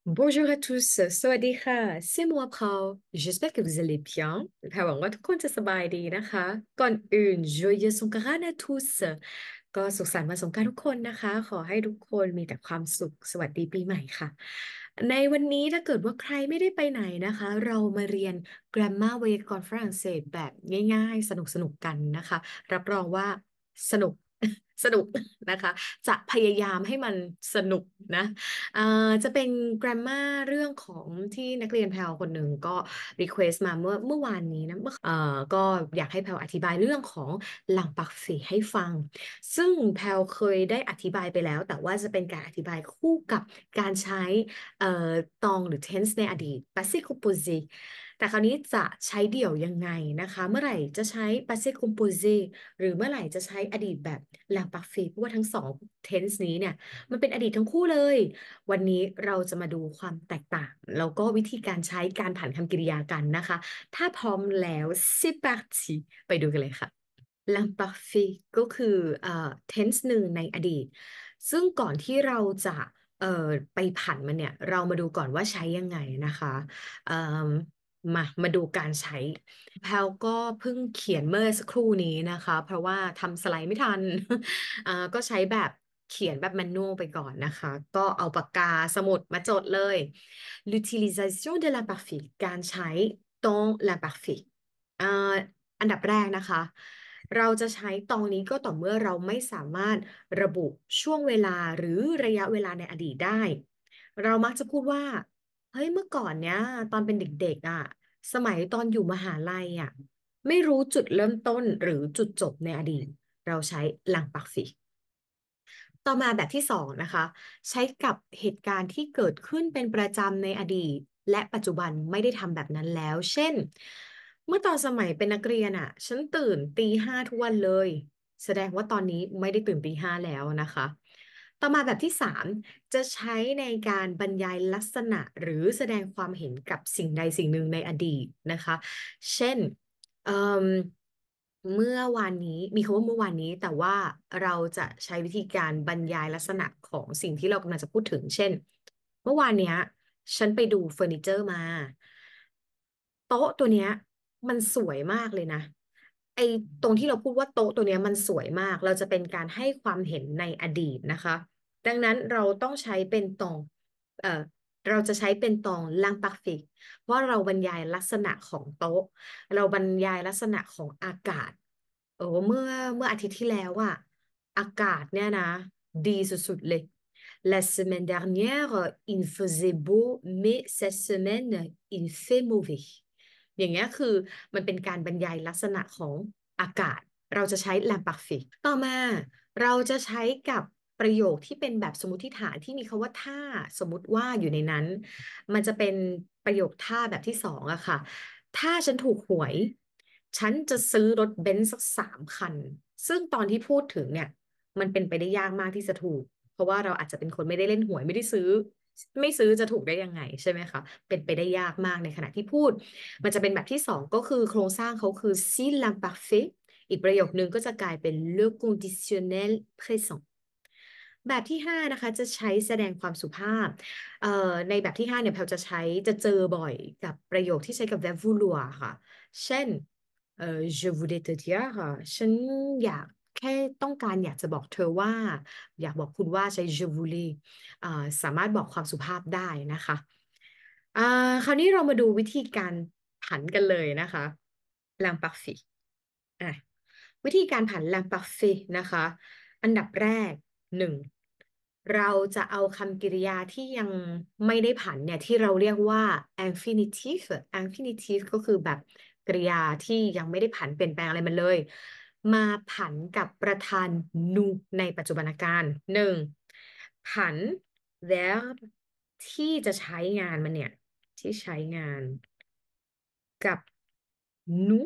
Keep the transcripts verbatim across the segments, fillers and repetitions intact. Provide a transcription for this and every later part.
Bonjour à tous สวัสดีค่ะ c'est moi Paul j'espère que vous allez bien แพรหวังว่าทุกคนจะสบายดีนะคะก่อนอื่น joyeux Songkran à tous ก็สุขสันต์วันสงกรานต์ทุกคนนะคะขอให้ทุกคนมีแต่ความสุขสวัสดีปีใหม่ค่ะในวันนี้ถ้าเกิดว่าใครไม่ได้ไปไหนนะคะเรามาเรียน Grammar ไวยากรณ์ฝรั่งเศสแบบง่ายๆสนุกๆกันนะคะรับรองว่าสนุกสนุกนะคะจะพยายามให้มันสนุกนะ อ่าจะเป็น grammar เรื่องของที่นักเรียนแพลวคนหนึ่งก็ request มาเมื่อเมื่อวานนี้นะเมื่อเอ่อก็อยากให้แพลวอธิบายเรื่องของหลังปักฝีให้ฟังซึ่งแพลวเคยได้อธิบายไปแล้วแต่ว่าจะเป็นการอธิบายคู่กับการใช้เอ่อตองหรือ tense ในอดีต passé composé แต่คราวนี้จะใช้เดี่ยวยังไงนะคะเมื่อไหร่จะใช้ passé composé หรือเมื่อไหร่จะใช้อดีตแบบหลังปักฝีเพราะว่าทั้งสอง tense นี้เนี่ยมันเป็นอดีตทั้งคู่เลย วันนี้เราจะมาดูความแตกต่างแล้วก็วิธีการใช้การผันคำกริยากันนะคะ ถ้าพร้อมแล้ว c'est parti ไปดูกันเลยค่ะ l'imparfait ก็คือเอ่อ tense หนึ่งในอดีต ซึ่งก่อนที่เราจะเอ่อไปผันมันเนี่ย เรามาดูก่อนว่าใช้ยังไงนะคะเอ่มมามาดูการใช้แพลก็เพิ่งเขียนเมื่อสักครู่นี้นะคะ เพราะว่าทำสไลด์ไม่ทัน อ่าก็ใช้แบบเขียนแบบแมนนวลไปก่อนนะคะก็เอาปากกาสมุดมาจดเลย l'utilisation de l'imparfait การใช้ตรง l'imparfait อ่าอันดับแรกนะคะเราจะใช้ตรงนี้ก็ต่อเมื่อเราไม่สามารถระบุช่วงเวลาหรือระยะเวลาในอดีตได้เรามักจะพูดว่าเฮ้ยเมื่อก่อนเนี้ยตอนเป็นเด็กๆอ่ะสมัยตอนอยู่มหาลัยอ่ะไม่รู้จุดเริ่มต้นหรือจุดจบในอดีต เราใช้หลังปักฟิกต่อมาแบบที่สองนะคะใช้กับเหตุการณ์ที่เกิดขึ้นเป็นประจำในอดีตและปัจจุบันไม่ได้ทำแบบนั้นแล้วเช่นเมื่อตอนสมัยเป็นนักเรียนอ่ะฉันตื่นตีห้าทุกวันเลยแสดงว่าตอนนี้ไม่ได้ตื่นตีห้าแล้วนะคะต่อมาแบบที่สามจะใช้ในการบรรยายลักษณะหรือแสดงความเห็นกับสิ่งใดสิ่งหนึ่งในอดีตนะคะเช่น เอ่มเมื่อวานนี้มีคำว่าเมื่อวานนี้แต่ว่าเราจะใช้วิธีการบรรยายลักษณะของสิ่งที่เรากำลังจะพูดถึงเช่นเมื่อวานเนี้ยฉันไปดูเฟอร์นิเจอร์มาโต๊ะตัวเนี้ยมันสวยมากเลยนะไอ้ตรงที่เราพูดว่าโต๊ะตัวเนี้ยมันสวยมากเราจะเป็นการให้ความเห็นในอดีตนะคะดังนั้นเราต้องใช้เป็นตรงเอ่อเราจะใช้เป็นตรง l'imparfait เพราะเราบรรยายลักษณะของโต๊ะ เราบรรยายลักษณะของอากาศเออเมื่อเมื่ออาทิตย์ที่แล้วอะอากาศเนี่ยนะดีสุดๆเลย La semaine dernière il faisait beau mais cette semaine il fait mauvais อย่างเงี้ยคือมันเป็นการบรรยายลักษณะของอากาศเราจะใช้ l'imparfait ต่อมาเราจะใช้กับประโยคที่เป็นแบบสมมติฐานที่มีคำว่าถ้าสมมติว่าอยู่ในนั้นมันจะเป็นประโยคถ้าแบบที่สองอะค่ะ ถ้าฉันถูกหวย ฉันจะซื้อรถเบนซ์สักสามคัน ซึ่งตอนที่พูดถึงเนี่ยมันเป็นไปได้ยากมากที่จะถูก เพราะว่าเราอาจจะเป็นคนไม่ได้เล่นหวยไม่ได้ซื้อไม่ซื้อจะถูกได้ยังไงใช่ไหมคะ เป็นไปได้ยากมากในขณะที่พูด มันจะเป็นแบบที่สองก็คือโครงสร้างเขาคือ si l'imparfait อีกประโยคนึงก็จะกลายเป็น le conditionnel présent แบบที่ห้านะคะจะใช้แสดงความสุภาพเอ่อในแบบที่ห้าเนี่ยแพลจะใช้จะเจอบ่อยกับประโยคที่ใช้กับ verbe vouloir ค่ะเช่นเอ่อ je voulais te dire ค่ะฉันอยากแค่ต้องการอยากจะบอกเธอว่าอยากบอกคุณว่าใช้ je voulais อ่าสามารถบอกความสุภาพได้นะคะอ่าคราวนี้เรามาดูวิธีการผันกันเลยนะคะ l'imparfait อ่ะวิธีการผัน l'imparfait นะคะอันดับแรกหนึ่งเราจะเอาคำกริยาที่ยังไม่ได้ผันเนี่ยที่เราเรียกว่า infinitive infinitive ก็คือแบบกริยาที่ยังไม่ได้ผันเปลี่ยนแปลงอะไรมันเลยมาผันกับประธาน nu ในปัจจุบันการหนึ่งผัน verb ที่จะใช้งานมันเนี่ยที่ใช้งานกับ nu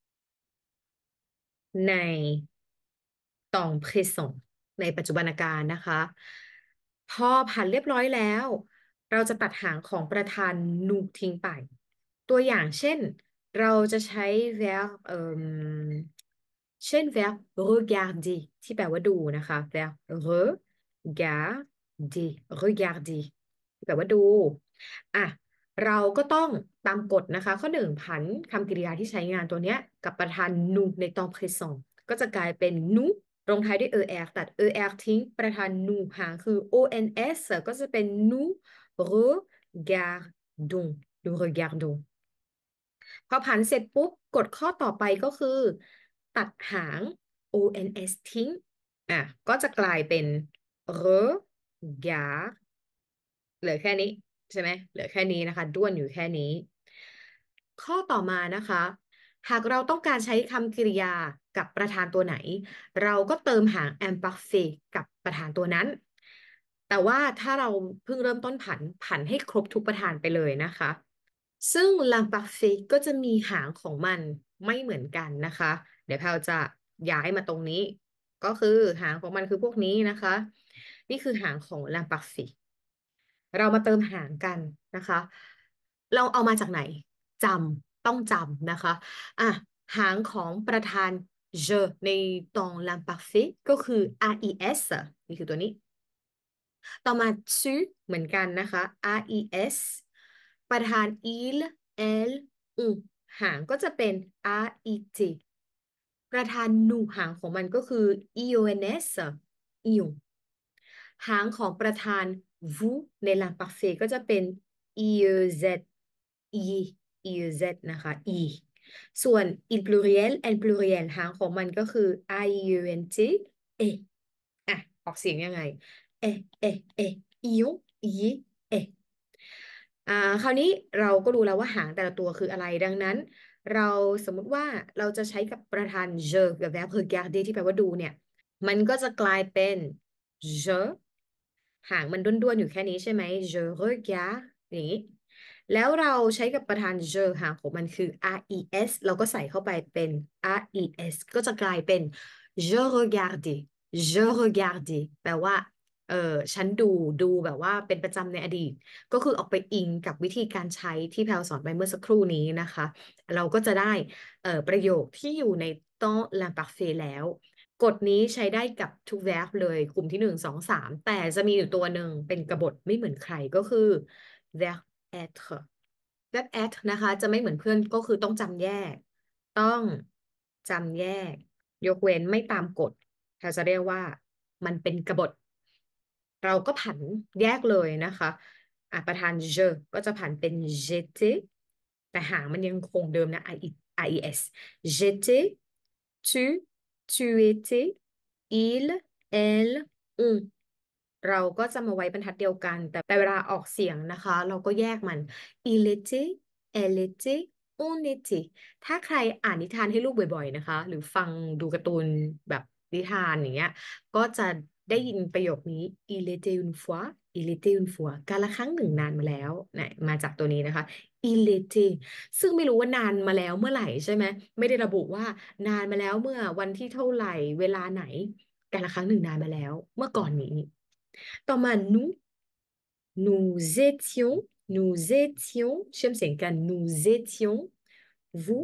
ในตอง présent ในปัจจุบันการนะคะพอผ่านเรียบร้อยแล้วเราจะตัดหางของประธานนูทิ้งไปตัวอย่างเช่นเราจะใช้ verb เอ่มเช่น verb regarder ที่แปลว่าดูนะคะ verb regarder regarder ที่แปลว่าดูอ่ะเราก็ต้องตามกฎนะคะข้อหนึ่งผันคำกริยาที่ใช้งานตัวเนี้ยกับประธาน นู ในตอน présent ก็จะกลายเป็น นู ลงท้ายด้วย er ตัด er ทิ้งประธาน นู หางคือ ons ก็จะเป็น nous regardons nous regardons พอผันเสร็จปุ๊บกฎข้อต่อไปก็คือตัดหาง ons ทิ้งอ่ะก็จะกลายเป็น regard เหลือแค่นี้ใช่ไหมเหลือแค่นี้นะคะด้วนอยู่แค่นี้ข้อต่อมานะคะหากเราต้องการใช้คำกริยากับประธานตัวไหนเราก็เติมหาง imparfait กับประธานตัวนั้นแต่ว่าถ้าเราเพิ่งเริ่มต้นผันผันให้ครบทุกประธานไปเลยนะคะ ซึ่ง l'imparfait ก็จะมีหางของมันไม่เหมือนกันนะคะ เดี๋ยวแพลจะย้ายมาตรงนี้ ก็คือหางของมันคือพวกนี้นะคะ นี่คือหางของ l'imparfait เรามาเติมหางกันนะคะ เราเอามาจากไหน จำ ต้องจำนะคะ อ่ะ หางของประธาน je ในตรง l'imparfait ก็คือ ais นี่คือตัวนี้ ต่อมา tu เหมือนกันนะคะ ais ประธาน il elle on หางก็จะเป็น ait ประธาน nous หางของมันก็คือ ions ion หางของประธาน vous ใน l'imparfait ก็จะเป็น iez i iez นะคะ i ส่วน il pluriel el pluriel หางของมันก็คือ iunt e อ่ะออกเสียงยังไง เอะเอะเอะอิวอีเอะอ่าคราวนี้เราก็รู้แล้วว่าหางแต่ละตัวคืออะไรดังนั้นเราสมมุติว่าเราจะใช้กับประธาน je กับ verb regarder ที่แปลว่าดูเนี่ยมันก็จะกลายเป็น je หางมันด้วนๆอยู่แค่นี้ใช่ไหม je regarde อย่างนี้แล้วเราใช้กับประธาน je หางของมันคือ res เราก็ใส่เข้าไปเป็น res ก็จะกลายเป็น je regardais je regardais แปลว่า เออฉันดูดูแบบว่าเป็นประจำในอดีตก็คือออกไปอิงกับวิธีการใช้ที่แพลสอนไปเมื่อสักครู่นี้นะคะเราก็จะได้เออประโยคที่อยู่ในต้อง l'imparfait แล้วกฎนี้ใช้ได้กับทุก verb เลยกลุ่มที่หนึ่งสองสามแต่จะมีอยู่ตัวหนึ่งเป็นกบฏไม่เหมือนใครก็คือ verb être verb être นะคะจะไม่เหมือนเพื่อนก็คือต้องจำแยกต้องจำแยกยกเว้นไม่ตามกฎเราจะเรียกว่ามันเป็นกบฏ เราก็ผันแยกเลยนะคะอ่ะประธาน je ก็จะผันเป็น j'étais แต่หางมันยังคงเดิมนะ i ies j'étais tu tu étais il elle on เราก็จะมาไว้บรรทัดเดียวกันแต่แต่เวลาออกเสียงนะคะเราก็แยกมัน il était elle était on était ถ้าใครอ่านนิทานให้ลูกบ่อยๆนะคะหรือฟังดูการ์ตูนแบบนิทานอย่างเงี้ย ก็จะได้ยินประโยคนี้ il était une fois il était une fois กาลครั้งหนึ่งนานมาแล้วนะมาจากตัวนี้นะคะ il était ซึ่งไม่รู้ว่านานมาแล้วเมื่อไหร่ใช่ไหมไม่ได้ระบุว่านานมาแล้วเมื่อวันที่เท่าไหร่เวลาไหนกาลครั้งหนึ่งนานมาแล้วเมื่อก่อนนี้ต่อมา nous nous étions nous étions เชื่อมเสียงกัน nous étions vous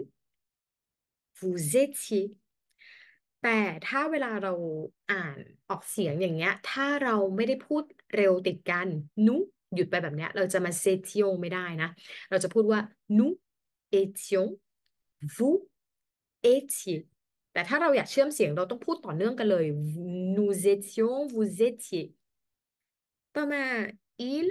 vous étiez แต่ถ้าเวลาเราอ่านออกเสียงอย่างเงี้ยถ้าเราไม่ได้พูดเร็วติดกันนุหยุดไปแบบเนี้ยเราจะมาเซเทียไม่ได้นะเราจะพูดว่า nous étions vous étiez แต่ถ้าเราอยากเชื่อมเสียงเราต้องพูดต่อเนื่องกันเลย nous étions vous étiez ต่อมา il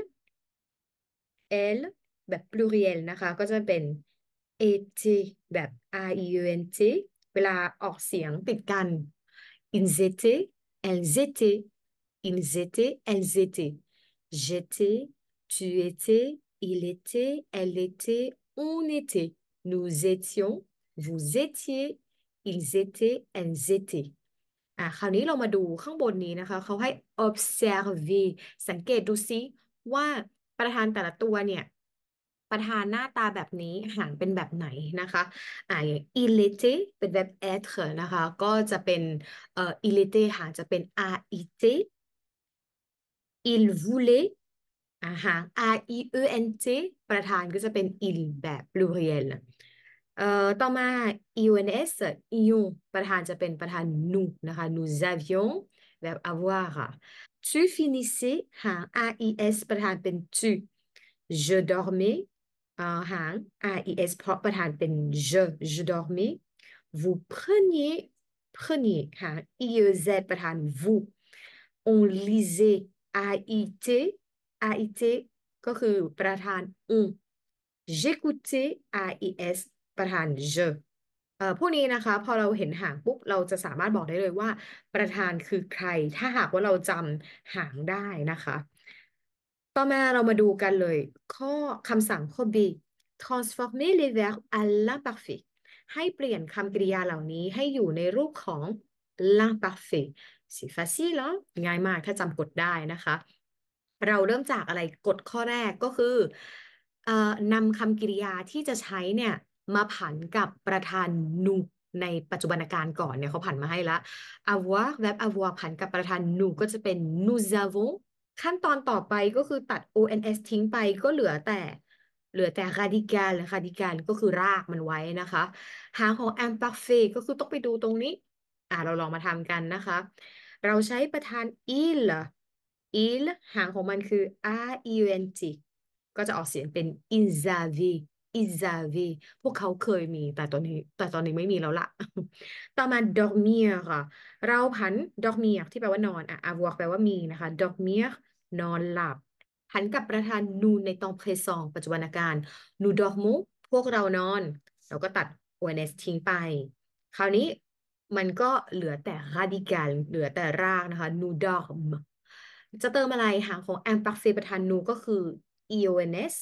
elle แบบ pluriel นะคะก็จะเป็น et แบบ ient เวลาออกเสียงติดกัน ils étaient elles étaient ils étaient elles étaient j'étais tu étais il était elle était on était nous étions vous étiez ils étaient elles étaient อ่ะคราวนี้เรามาดูข้างบนนี้นะคะเขาให้ observe สังเกตดูซิว่าประธานแต่ละตัวเนี่ยประธานหน้าตาแบบนี้หางเป็นแบบไหนนะคะอ่าอย่าง il était เป็น verb être นะคะก็จะเป็นเอ่อ il était หางจะเป็น a été il voulait อาหาร R I E N T ประธานก็จะเป็น il แบบ pluriel เอ่อต่อมา I O N S ion ประธานจะเป็นประธาน nous นะคะ nous avions แบบ avoir ค่ะ tu finissais หาง R I S ประธานเป็น tu je dormais อ่าหาง res เพราะประธานเป็น je je dormais vous preniez preniez หาง iez ประธาน vous on lisait ait ait ก็คือประธาน on j'écoutais ais ประธาน je เอ่อพวกนี้นะคะพอเราเห็นหางปุ๊บเราจะสามารถบอกได้เลยว่าประธานคือใครถ้าหากว่าเราจำหางได้นะคะต่อมาเรามาดูกันเลยข้อคำสั่งข้อ B transformer les verbes à l'imparfait ให้เปลี่ยนคำกริยาเหล่านี้ให้อยู่ในรูปของ l'imparfait c'est facile เนาะง่ายมากถ้าจำกฎได้นะคะเราเริ่มจากอะไรกฎข้อแรกก็คือเอ่อนำคำกริยาที่จะใช้เนี่ยมาผันกับประธาน nous ในปัจจุบันการก่อนเนี่ยเขาผันมาให้ละ avoir verb avoir ผันกับประธาน nous ก็จะเป็น nous avons ขั้นตอนต่อไปก็คือตัด ons ทิ้งไปก็เหลือแต่เหลือแต่ radical radical ก็คือรากมันไว้นะคะหางของ imperfect ก็คือต้องไปดูตรงนี้อ่าเราลองมาทำกันนะคะเราใช้ประธาน il il หางของมันคือ aint ก็จะออกเสียงเป็น ils avaient ils avaient พวกเขาเคยมีแต่ตอนนี้แต่ตอนนี้ไม่มีแล้วล่ะต่อมา dormir ค่ะเราผัน dormir ที่แปลว่านอนอ่ะ avoir แปลว่ามีนะคะ dormir นอนหลับหันกับประธาน nous ในตอน présent ปัจจุบันการ nous dormons พวกเรานอนเราก็ตัด ons ทิ้งไปคราวนี้มันก็เหลือแต่ radical เหลือแต่รากนะคะ nous dormes จะเติมอะไรหางของ imparfait ประธาน nous ก็คือ ions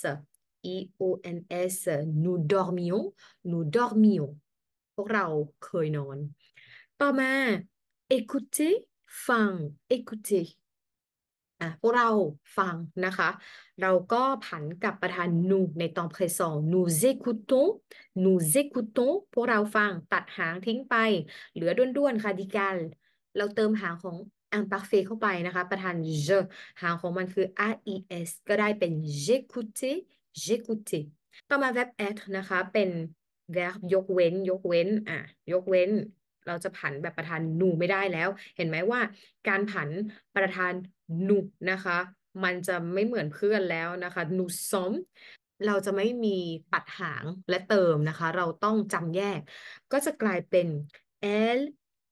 ions nous dormions nous dormions พวกเราเคยนอนต่อมา écouter ฟัง écouter อ่ะพวกเราฟังนะคะเราก็ผันกับประธาน nous ในตอน présent nous écoutons nous écoutons พวกเราฟังตัดหางทิ้งไปเหลือด้วนๆค่ะ radical เราเติมหางของ imparfait เข้าไปนะคะประธาน je หางของมันคือ ais ก็ได้เป็น j'écoutais j'écoutais ต่อมา verb être นะคะเป็น verb ยกเว้นยกเว้นอ่ะยกเว้นเราจะผันแบบประธาน นูไม่ได้แล้วเห็นไหมว่าการผันประธานนูนะคะมันจะไม่เหมือนเพื่อนแล้วนะคะนูซอมเราจะไม่มีตัดหางและเติมนะคะเราต้องจำแยกก็จะกลายเป็น elle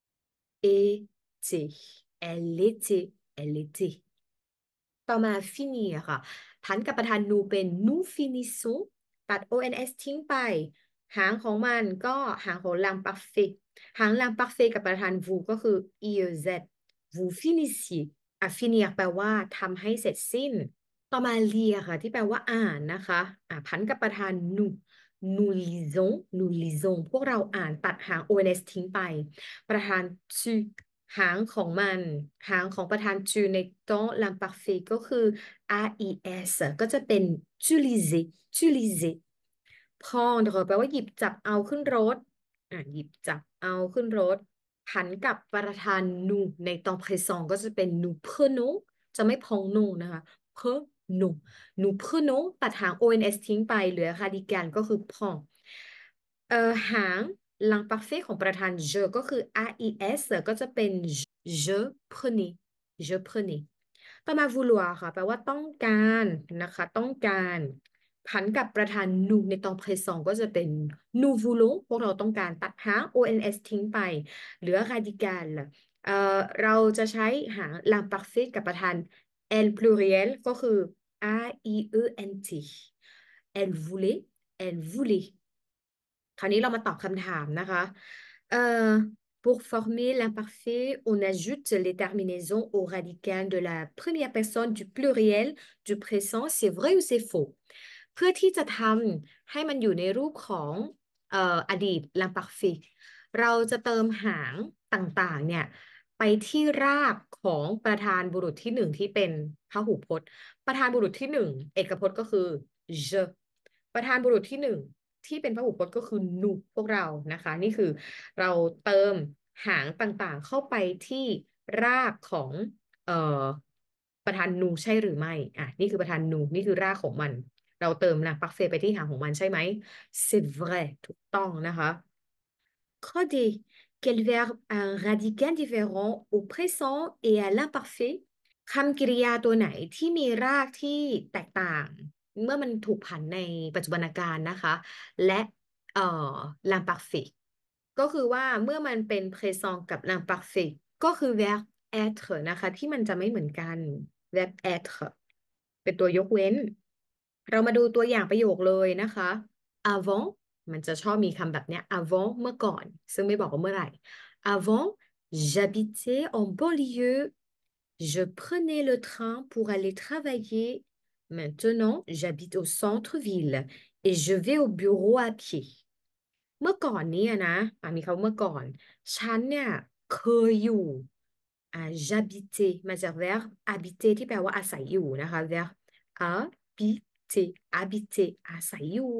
était elle était elle était ต่อมา finir ค่ะผันกับประธาน nous เป็น nous finissons ตัด ons ทิ้งไปหางของมันก็หางของ l'imparfait หาง l'imparfait กับประธาน vous ก็คือ iez vous finissiez อ่ะ finir แปลว่าทำให้เสร็จสิ้น ต่อมาเรียค่ะที่แปลว่าอ่านนะคะอ่าพันกับประธาน nous nous lisons nous lisons พวกเราอ่านตัดหาง ons ทิ้งไปประธาน tu หางของมันหางของประธาน tu ใน temps l'imparfait ก็คือ ais ก็จะเป็น tu lisais tu lisais prendre แปลว่าหยิบจับเอาขึ้นรถอ่าหยิบจับเอาขึ้นรถหันกับประธาน nous ใน temps présent ก็จะเป็น nous prenons จะไม่พอง nous นะคะ prenons nous prenons ตัดหาง ons ทิ้งไปเหลือ radical ก็คือ prend เอ่อหาง l'imparfait ของประธาน je ก็คือ ais ก็จะเป็น je prenais je prenais ต่อมา vouloir ค่ะแปลว่าต้องการนะคะต้องการผันกับประธาน nous ในตอน présent ก็จะเป็น nous voulons พวกเราต้องการตัดหาง ons ทิ้งไปเหลือ radical เอ่อเราจะใช้หาง l'imparfait กับประธาน elle pluriel ก็คือ a i e n t elle voulait elle voulait คราวนี้เรามาตอบคำถามนะคะ Euh, pour former l'imparfait, on ajoute les terminaisons au radical de la première personne du pluriel du présent. C'est vrai ou c'est faux? เพื่อที่จะทำให้มันอยู่ในรูปของเอ่ออดีต l'imparfait เราจะเติมหางต่างๆเนี่ยไปที่รากของประธานบุรุษที่หนึ่งที่เป็นพหูพจน์ประธานบุรุษที่หนึ่งเอกพจน์ก็คือ je ประธานบุรุษที่หนึ่ง ที่เป็นพหูพจน์ก็คือนูพวกเรานะคะนี่คือเราเติมหางต่างๆเข้าไปที่รากของเอ่อประธานนูใช่หรือไม่อ่ะนี่คือประธานนูนี่คือรากของมันเราเติมนางปักเฟไปที่หางของมันใช่ไหม c'est vrai ถูกต้องนะคะข้อดี quel verbe a un radical différent au présent et à l'imparfait คำกริยาตัวไหนที่มีรากที่แตกต่างมื่อมันถูกผันในปัจจุบันการนะคะและเอ่อ l'imparfait ก็คือว่าเมื่อมันเป็น présent กับ l'imparfait ก็คือ verb être นะคะที่มันจะไม่เหมือนกัน verb être เป็นตัวยกเว้นเรามาดูตัวอย่างประโยคเลยนะคะ avant มันจะชอบมีคำแบบเนี้ย avant เมื่อก่อนซึ่งไม่บอกว่าเมื่อไหร่ avant j'habitais en banlieue je prenais le train pour aller travailler maintenant j'habite au centre-ville et je vais au bureau à pied เมื่อก่อนเนี้นะอ่ะมีคำว่าเมื่อก่อนฉันเนี่ยเคยอยู่อ่า j'habitais มาจาก verb habiter ที่แปลว่าอาศัยอยู่นะคะ verb habiter habiter อาศัยอยู่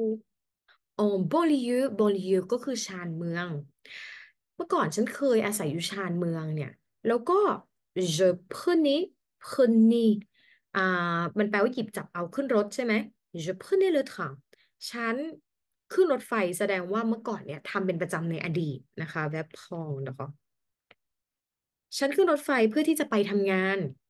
en banlieue banlieue ก็คือชานเมืองเมื่อก่อนฉันเคยอาศัยอยู่ชานเมืองเนี่ยแล้วก็ je prenais prenais อ่ามันแปลว่าหยิบจับเอาขึ้นรถใช่ไหม je prenais le train ฉันขึ้นรถไฟแสดงว่าเมื่อก่อนเนี่ยทำเป็นประจำในอดีตนะคะ verb prendre นะคะ ฉันขึ้นรถไฟเพื่อที่จะไปทำงาน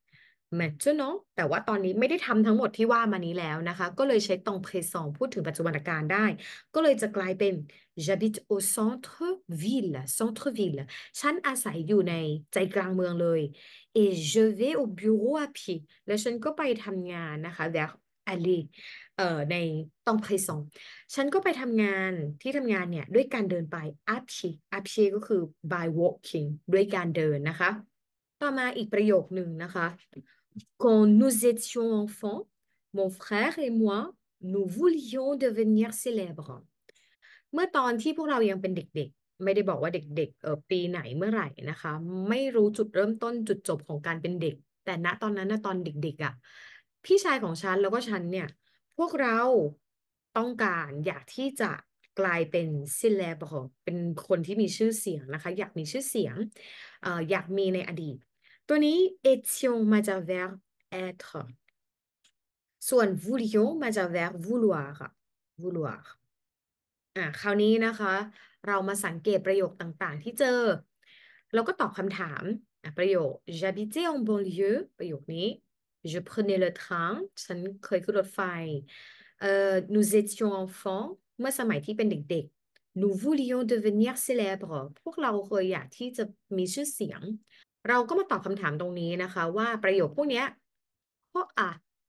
maintenant แต่ว่าตอนนี้ไม่ได้ทำทั้งหมดที่ว่ามานี้แล้วนะคะก็เลยใช้ตรง présent พูดถึงปัจจุบันการได้ก็เลยจะกลายเป็น j'habite au centre ville centre ville ฉันอาศัยอยู่ในใจกลางเมืองเลย et je vais au bureau à pied และฉันก็ไปทำงานนะคะ vers aller เอ่อในต้อง présent ฉันก็ไปทำงานที่ทำงานเนี่ยด้วยการเดินไป à pied à pied ก็คือ by walking ด้วยการเดินนะคะ ต่อมาอีกประโยคหนึ่งนะคะ Quand nous étions enfants, mon frère et moi, nous voulions devenir célèbres. เมื่อตอนที่พวกเรายังเป็นเด็กๆไม่ได้บอกว่าเด็กๆเออปีไหนเมื่อไหร่นะคะไม่รู้จุดเริ่มต้นจุดจบของการเป็นเด็กแต่ณตอนนั้นนะตอนเด็กๆอ่ะพี่ชายของฉันแล้วก็ฉันเนี่ยพวกเราต้องการอยากที่จะกลายเป็นเซเลบเป็นคนที่มีชื่อเสียงนะคะอยากมีชื่อเสียงเอ่ออยากมีในอดีตตัวนี้ étion มาจาก verb être ส่วน voulions มาจาก verb vouloir ค่ะ vouloir อ่ะคราวนี้นะคะเรามาสังเกตประโยคต่างๆที่เจอแล้วก็ตอบคำถามอ่ะประโยค j'habitais en banlieue ประโยคนี้ je prenais le train ฉันเคยขึ้นรถไฟเอ่อ nous étions enfants เมื่อสมัยที่เป็นเด็กๆ nous voulions devenir célèbres พวกเราเคยอยากที่จะมีชื่อเสียงเราก็มาตอบคำถามตรงนี้นะคะว่าประโยคพวกเนี้ยข้อ A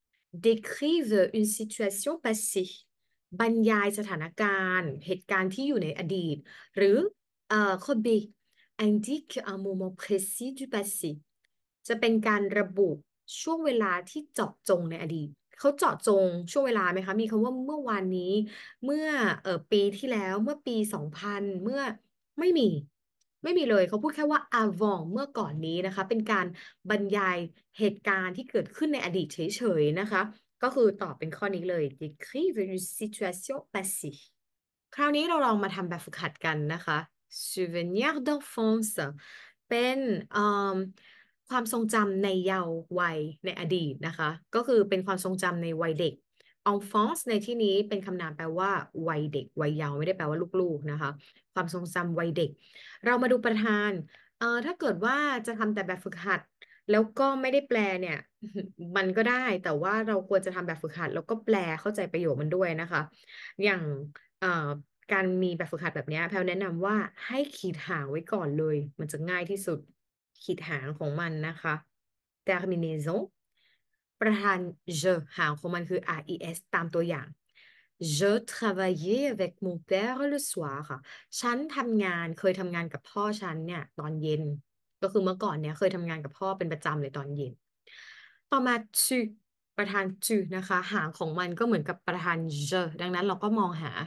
décrivent une situation passée บรรยายสถานการณ์เหตุการณ์ที่อยู่ในอดีตหรือเอ่อข้อ B indique un moment précis du passé จะเป็นการระบุช่วงเวลาที่เจาะจงในอดีตเขาเจาะจงช่วงเวลาไหมคะมีคำว่าเมื่อวานนี้เมื่อเอ่อปีที่แล้วเมื่อปีสองพันเมื่อไม่มีไม่มีเลยเขาพูดแค่ว่า avant เมื่อก่อนนี้นะคะเป็นการบรรยายเหตุการณ์ที่เกิดขึ้นในอดีตเฉยๆนะคะ ก็คือตอบเป็นข้อนี้เลย décrire une situation passée คราวนี้เราลองมาทำแบบฝึกหัดกันนะคะ souvenir d'enfance เป็นเอ่มความทรงจำในเยาว์วัยในอดีตนะคะก็คือเป็นความทรงจำในวัยเด็ก enfance ในที่นี้เป็นคำนามแปลว่าวัยเด็กวัยเยาว์ไม่ได้แปลว่าลูกๆนะคะความทรงจำวัยเด็กเรามาดูประธานเอ่อถ้าเกิดว่าจะทำแต่แบบฝึกหัดแล้วก็ไม่ได้แปลเนี่ย มันก็ได้แต่ว่าเราควรจะทำแบบฝึกหัดแล้วก็แปลเข้าใจประโยคมันด้วยนะคะอย่างเอ่อการมีแบบฝึกหัดแบบเนี้ยแพลแนะนำว่าให้ขีดหางไว้ก่อนเลยมันจะง่ายที่สุดขีดหางของมันนะคะ terminaison ประธาน je หางของมันคือ res ตามตัวอย่าง je travaillais avec mon père le soir ค่ะฉันทำงานเคยทำงานกับพ่อฉันเนี่ยตอนเย็นก็คือเมื่อก่อนเนี่ยเคยทำงานกับพ่อเป็นประจำเลยตอนเย็น ต่อมา tu ประธาน tu นะคะหางของมันก็เหมือนกับประธาน je ดังนั้นเราก็มองหา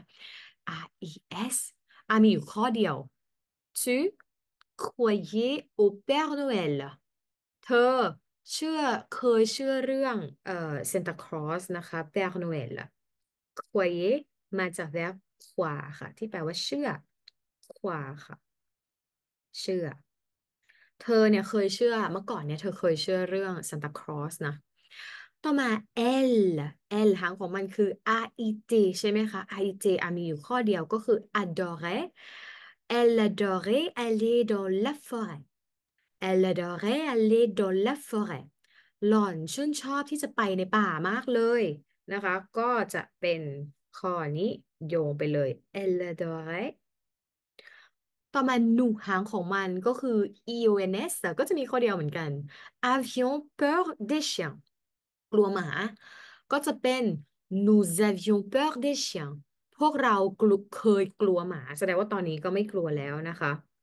res อ่ะมีอยู่ข้อเดียว tu croyais au Père Noël เธอเชื่อเคยเชื่อเรื่องเอ่อ Santa Claus นะคะ Père Noël croyais มาจาก verb croire ค่ะที่แปลว่าเชื่อ croire ค่ะเชื่อ เธอเนี่ยเคยเชื่อเมื่อก่อนเนี่ยเธอเคยเชื่อเรื่องซานตาคลอสนะต่อมา L L หางของมันคือ R E T ใช่ไหมคะ R E T อ่ะมีอยู่ข้อเดียวก็คือ adorer Elle adorait aller dans la forêt Elle adorait aller dans la forêt หล่อนชื่นชอบที่จะไปในป่ามากเลยนะคะก็จะเป็นข้อนี้โยงไปเลย elle adorait ต่อมาหนูหางของมันก็คือ อี โอ เอ็น เอส แต่ก็จะมีข้อเดียวเหมือนกัน avions peur des chiens กลัวหมาก็จะเป็น nous avions peur des chiens พวกเรากลัวเคยกลัวหมาแสดงว่าตอนนี้ก็ไม่กลัวแล้วนะคะ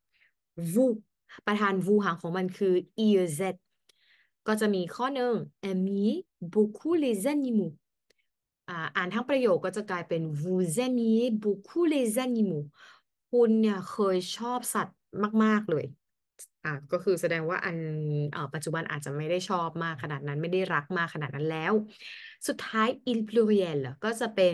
vous ประธาน vous หางของมันคือ อี อี เซด ก็จะมีข้อหนึ่ง aimiez beaucoup les animaux อ่าอ่านทั้งประโยคก็จะกลายเป็น vous aimiez beaucoup les animaux คุณเนี่ยเคยชอบสัตว์มากๆเลยอ่าก็คือแสดงว่าอันเอ่อปัจจุบันอาจจะไม่ได้ชอบมากขนาดนั้นไม่ได้รักมากขนาดนั้นแล้วสุดท้าย il pluriel ก็จะเป็น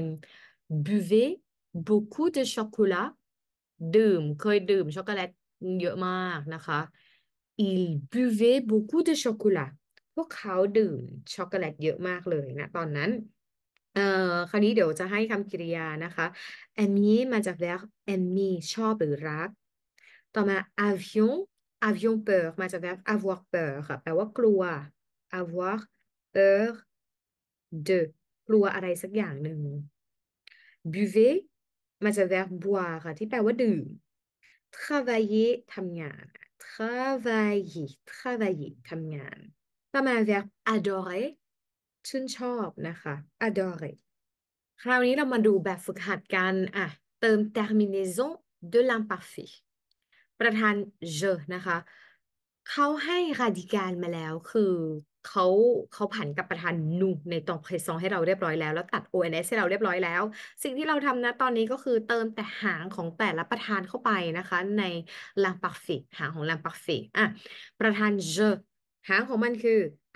buvez beaucoup de chocolat ดื่มเคยดื่มช็อกโกแลตเยอะมากนะคะ il buvait beaucoup de chocolat พวกเขาดื่มช็อกโกแลตเยอะมากเลยนะตอนนั้น เอ่อคราวนี้เดี๋ยวจะให้คำกริยานะคะ aimer มาจาก verb aimer ชอบหรือรัก ต่อมา avion avion peur มาจาก verb avoir peur ค่ะแปลว่ากลัว avoir peur de กลัวอะไรสักอย่างหนึ่ง buvez มาจาก verb boire ค่ะที่แปลว่าดื่ม travailler ทำงาน travailler travailler ทำงานต่อมา verb adorer ชื่นชอบนะคะ adorer คราวนี้เรามาดูแบบฝึกหัดกันอ่ะเติม terminaison de l'imparfait ประธาน je นะคะเขาให้ radical มาแล้วคือเขาเขาผันกับประธาน nous ในตอน présent ให้เราเรียบร้อยแล้วแล้วตัด โอ เอ็น เอส ให้เราเรียบร้อยแล้วสิ่งที่เราทำนะตอนนี้ก็คือเติมแต่หางของแต่ละประธานเข้าไปนะคะใน l'imparfait หางของ l'imparfait อ่ะประธาน je หางของมันคือ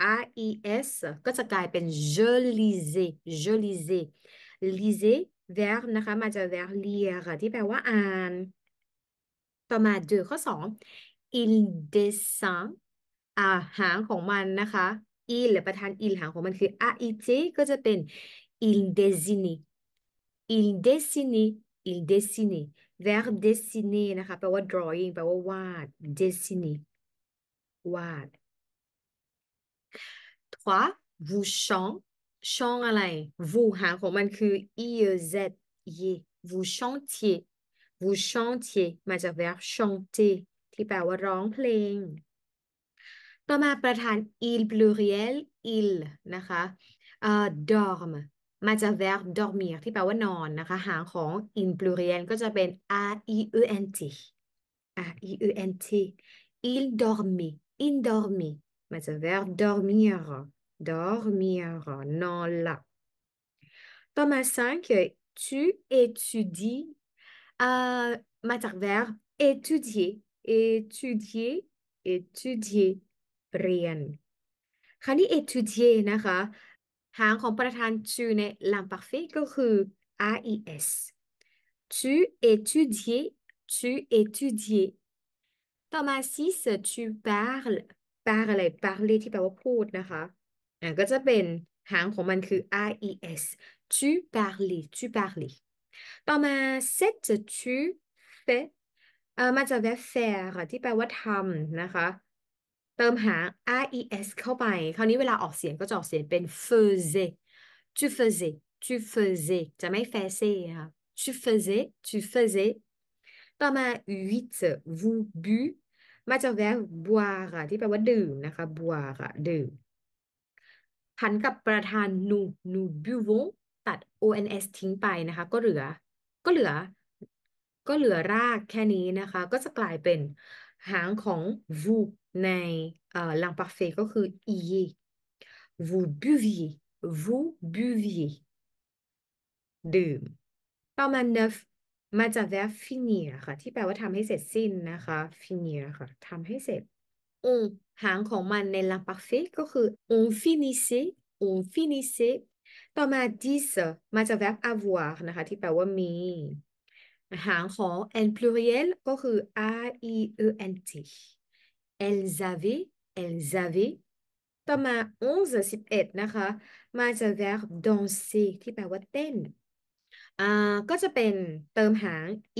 ais ก็จะกลายเป็น je lisais je lisais lisez verb นะคะมาจาก verb lire ค่ะที่แปลว่าอ่านต่อมาเจอข้อสอง il descend อ่าหางของมันนะคะ il หรือประธาน il หางของมันคือ ait ก็จะเป็น il dessinait il dessinait il dessinait verb dessiner นะคะแปลว่า drawing แปลว่าวาด dessiner วาด trois vous chant chant อะไร vous หางของมันคือ iez ye vous chantiez vous chantiez มาจาก verb chanter ที่แปลว่าร้องเพลงต่อมาประธาน il pluriel il นะคะเอ่อ dorme มาจาก verb dormir ที่แปลว่านอนนะคะหางของ in pluriel ก็จะเป็น a i e n t a i e n t il dormait il dormait มาจาก verb dormir dormir นอนหลับต่อมา cinq tu étudies เอ่อมาจาก verb étudier étudier étudier เรียนคราวนี้ étudier นะคะหางของประธาน tu ใน l'imparfait ก็คือ ais tu étudiais tu étudiais ต่อมา six tu parles parle อะไร parler ที่แปลว่าพูดนะคะอ่าก็จะเป็นหางของมันคือ ais tu parlais tu parlais ต่อมา sept tu fais เอ่อมาจาก verb faire ค่ะที่แปลว่าทำนะคะเติมหาง ais เข้าไปคราวนี้เวลาออกเสียงก็จะออกเสียงเป็น faisais tu faisais tu faisais จะไม่ faisais นะคะ tu faisais tu faisais ต่อมา huit vous bu มาจาก verb boire ค่ะที่แปลว่าดื่มนะคะ boire ค่ะดื่ม หันกับประธาน nous nous buvons ตัด ons ทิ้งไปนะคะก็เหลือก็เหลือก็เหลือรากแค่นี้นะคะก็จะกลายเป็นหางของ vous ในเอ่อ l'imparfait ก็คือ iez vous buviez vous buviez ดื่มต่อมา neuf มาจาก verb finir ค่ะที่แปลว่าทำให้เสร็จสิ้นนะคะ finir ค่ะทำให้เสร็จ on หางของมันใน l'imparfait ก็คือ on finissait on finissait ต่อมา dix มาจาก verb avoir นะคะที่แปลว่ามีหางของ en pluriel ก็คือ a i e n t elles avaient elles avaient ต่อมา onze สิบเอ็ดนะคะมาจาก verb danser ที่แปลว่าเต้นอ่าก็จะเป็นเติมหาง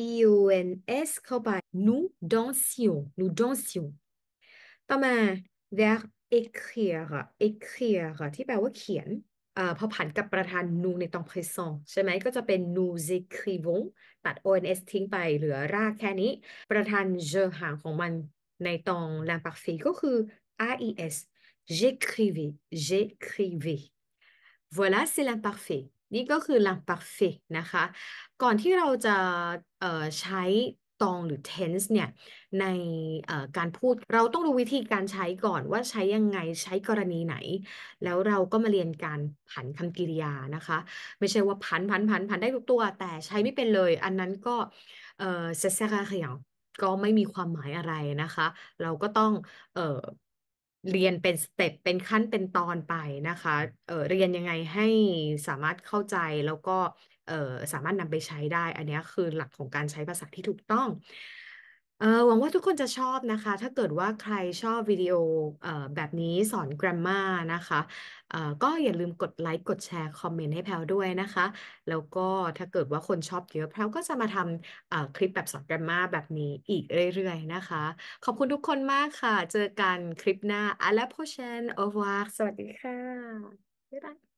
ons เข้าไป nous dansions nous dansions ต่อมา verb écrire écrire ที่แปลว่าเขียนเอ่อพอผันกับประธาน nous ใน temps présent ใช่ไหมก็จะเป็น nous écrivons ตัด ons ทิ้งไปเหลือรากแค่นี้ประธาน je หางของมันในตอง l'imparfait ก็คือ ais j'écrivais j'écrivais voilà c'est l'imparfait นี่ก็คือ l'imparfait นะคะก่อนที่เราจะเอ่อใช้ตองหรือ tense เนี่ยในเอ่อการพูดเราต้องรู้วิธีการใช้ก่อนว่าใช้ยังไงใช้กรณีไหน แล้วเราก็มาเรียนการผันคำกริยานะคะไม่ใช่ว่าผันผันผันผันได้ทุกตัวแต่ใช้ไม่เป็นเลยอันนั้นก็เอ่อ ça sert à rien ก็ไม่มีความหมายอะไรนะคะเราก็ต้องเอ่อเรียนเป็นสเต็ปเป็นขั้นเป็นตอนไปนะคะเอ่อเรียนยังไงให้สามารถเข้าใจแล้วก็เอ่อสามารถนำไปใช้ได้อันนี้คือหลักของการใช้ภาษาที่ถูกต้องเอ่อหวังว่าทุกคนจะชอบนะคะถ้าเกิดว่าใครชอบวิดีโอเอ่อแบบนี้สอน grammar นะคะเอ่อก็อย่าลืมกดไลค์กดแชร์คอมเมนต์ให้แพลวด้วยนะคะแล้วก็ถ้าเกิดว่าคนชอบเยอะแพลวก็จะมาทำเอ่อคลิปแบบสอน grammar แบบนี้อีกเรื่อยๆนะคะขอบคุณทุกคนมากค่ะเจอกันคลิปหน้า à la prochaine au revoir สวัสดีค่ะบ๊ายบาย